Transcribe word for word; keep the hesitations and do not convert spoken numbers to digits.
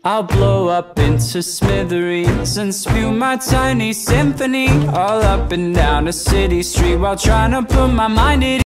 I'll blow up into smithereens and spew my tiny symphony all up and down a city street while trying to put my mind at ease.